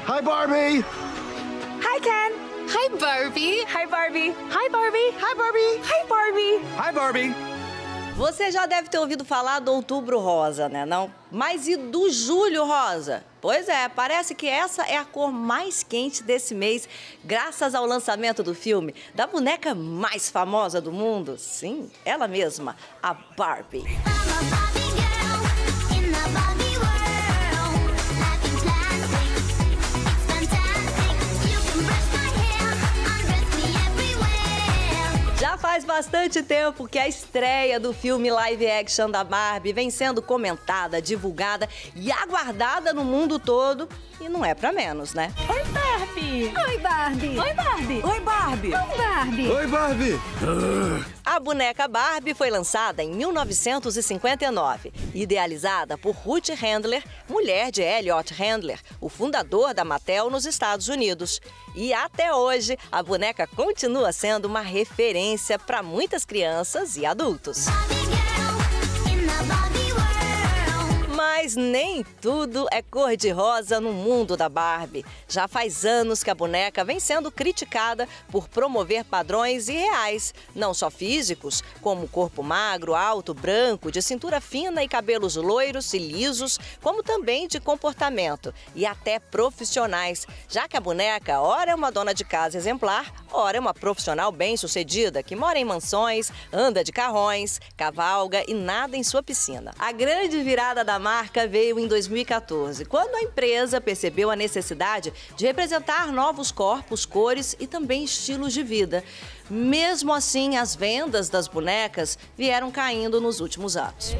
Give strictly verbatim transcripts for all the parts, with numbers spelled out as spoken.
Hi, Barbie! Hi, Ken! Hi, Barbie! Hi, Barbie! Hi, Barbie! Hi, Barbie! Hi, Barbie! Hi, Barbie! Você já deve ter ouvido falar do Outubro Rosa, né, não? Mas e do Julho Rosa? Pois é, parece que essa é a cor mais quente desse mês, graças ao lançamento do filme da boneca mais famosa do mundo. Sim, ela mesma, a Barbie. Já faz bastante tempo que a estreia do filme live action da Barbie vem sendo comentada, divulgada e aguardada no mundo todo. E não é pra menos, né? Oi, Barbie! Oi, Barbie! Oi, Barbie! Oi, Barbie! Oi, Barbie! Oi, Barbie! A boneca Barbie foi lançada em mil novecentos e cinquenta e nove, idealizada por Ruth Handler, mulher de Elliot Handler, o fundador da Mattel nos Estados Unidos. E até hoje, a boneca continua sendo uma referência para muitas crianças e adultos. Mas nem tudo é cor-de-rosa no mundo da Barbie. Já faz anos que a boneca vem sendo criticada por promover padrões irreais, não só físicos, como corpo magro, alto, branco, de cintura fina e cabelos loiros e lisos, como também de comportamento e até profissionais, já que a boneca ora é uma dona de casa exemplar, ora é uma profissional bem-sucedida que mora em mansões, anda de carrões, cavalga e nada em sua piscina. A grande virada da marca veio em dois mil e quatorze, quando a empresa percebeu a necessidade de representar novos corpos, cores e também estilos de vida. Mesmo assim, as vendas das bonecas vieram caindo nos últimos anos.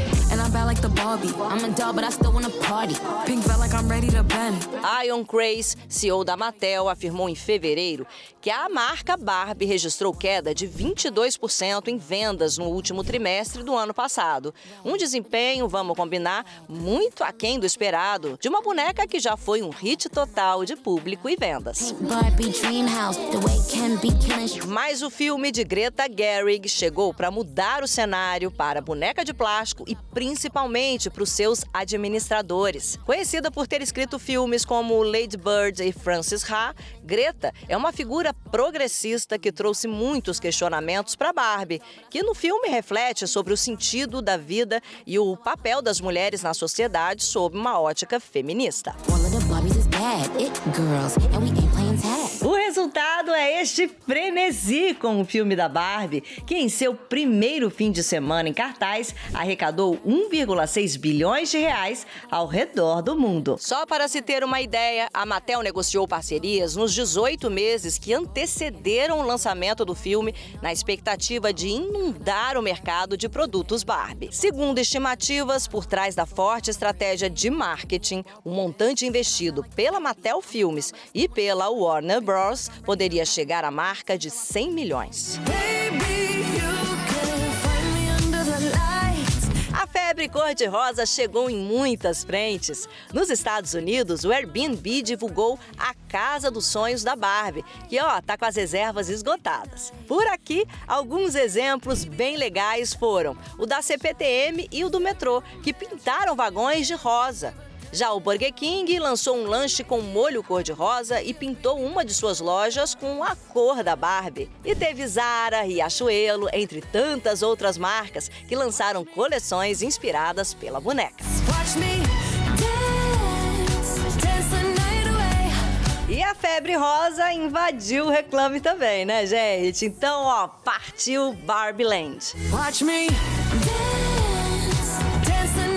Ian Craze, C E O da Mattel, afirmou em fevereiro que a marca Barbie registrou queda de vinte e dois por cento em vendas no último trimestre do ano passado. Um desempenho, vamos combinar, muito aquém do esperado, de uma boneca que já foi um hit total de público e vendas. Mas o filme de Greta Gerwig chegou para mudar o cenário para a boneca de plástico e principalmente para os seus administradores. Conhecida por ter escrito filmes como Lady Bird e Frances Ha, Greta é uma figura progressista que trouxe muitos questionamentos para Barbie, que no filme reflete sobre o sentido da vida e o papel das mulheres na sociedade sob uma ótica feminista. O resultado é este frenesi com o filme da Barbie, que em seu primeiro fim de semana em cartaz arrecadou um vírgula seis bilhões de reais ao redor do mundo. Só para se ter uma ideia, a Mattel negociou parcerias nos dezoito meses que antecederam o lançamento do filme, na expectativa de inundar o mercado de produtos Barbie. Segundo estimativas, por trás da forte estratégia de marketing, o montante investido pela Mattel Filmes e pela Warner Bros. Poderia chegar à marca de cem milhões. A febre cor-de-rosa chegou em muitas frentes. Nos Estados Unidos, o Airbnb divulgou a Casa dos Sonhos da Barbie, que ó, tá com as reservas esgotadas. Por aqui, alguns exemplos bem legais foram o da C P T M e o do metrô, que pintaram vagões de rosa. Já o Burger King lançou um lanche com molho cor-de-rosa e pintou uma de suas lojas com a cor da Barbie. E teve Zara, Riachuelo, entre tantas outras marcas que lançaram coleções inspiradas pela boneca. E a febre rosa invadiu o Reclame também, né, gente? Então, ó, partiu Barbie Land. Watch me dance, dance